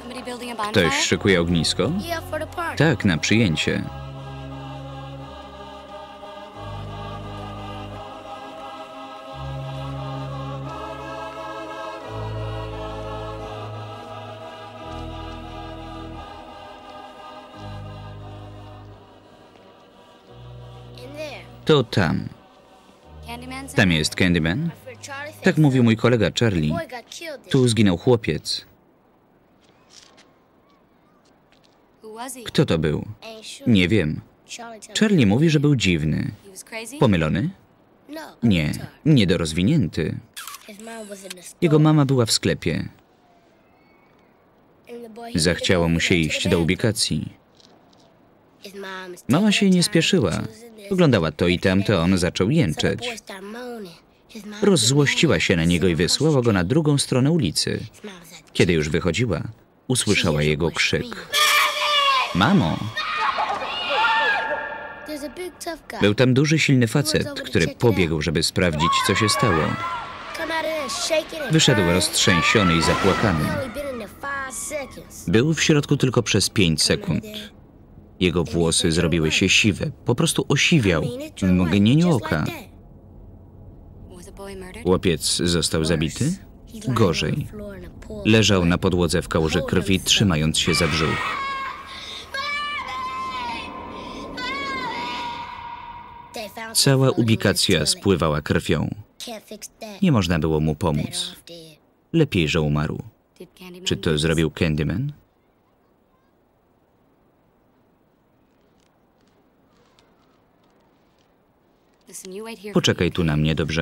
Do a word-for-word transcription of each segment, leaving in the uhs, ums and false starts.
Ktoś szykuje ognisko? Tak, na przyjęcie. To tam. Tam jest Candyman? Tak mówił mój kolega Charlie. Tu zginął chłopiec. Kto to był? Nie wiem. Charlie mówi, że był dziwny. Pomylony? Nie, niedorozwinięty. Jego mama była w sklepie. Zachciało mu się iść do ubikacji. Mama się nie spieszyła. Oglądała to i tamto, a on zaczął jęczeć. Rozzłościła się na niego i wysłała go na drugą stronę ulicy. Kiedy już wychodziła, usłyszała jego krzyk. Mamo! Był tam duży, silny facet, który pobiegł, żeby sprawdzić, co się stało. Wyszedł roztrzęsiony i zapłakany. Był w środku tylko przez pięć sekund. Jego włosy zrobiły się siwe. Po prostu osiwiał w mgnieniu oka. Chłopiec został zabity? Gorzej. Leżał na podłodze w kałuży krwi, trzymając się za brzuch. Cała ubikacja spływała krwią. Nie można było mu pomóc. Lepiej, że umarł. Czy to zrobił Candyman? Poczekaj tu na mnie, dobrze?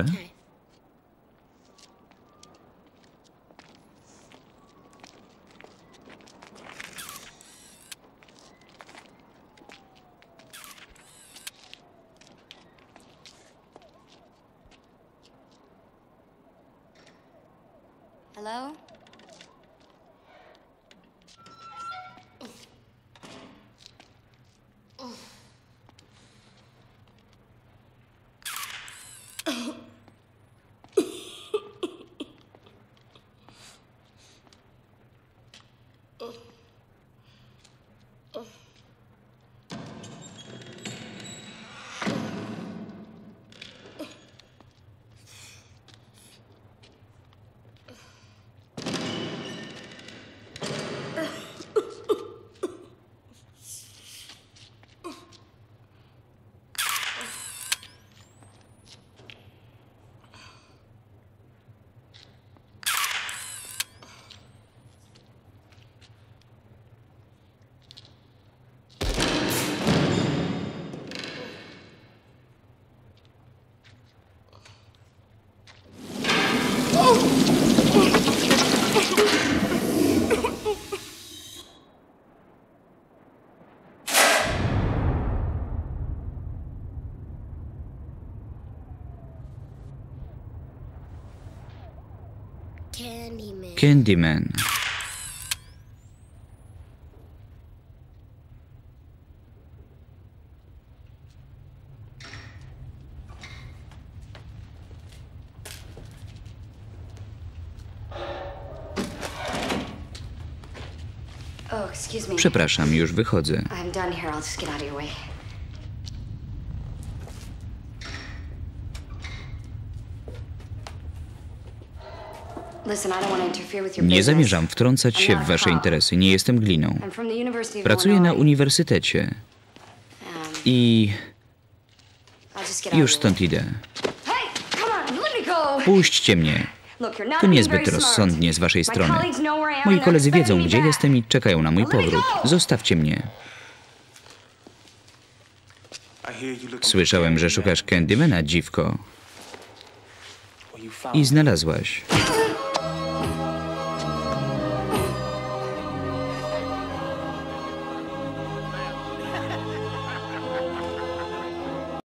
Hello? Candyman. Candyman. Oh, excuse me. Przepraszam, już wychodzę. I'm done here. I'll just get out of your way. Nie zamierzam wtrącać się w wasze interesy. Nie jestem gliną. Pracuję na uniwersytecie. I już stąd idę. Puśćcie mnie. To niezbyt rozsądnie z waszej strony. Moi koledzy wiedzą, gdzie jestem i czekają na mój powrót. Zostawcie mnie. Słyszałem, że szukasz Candymana, dziwko. I znalazłaś.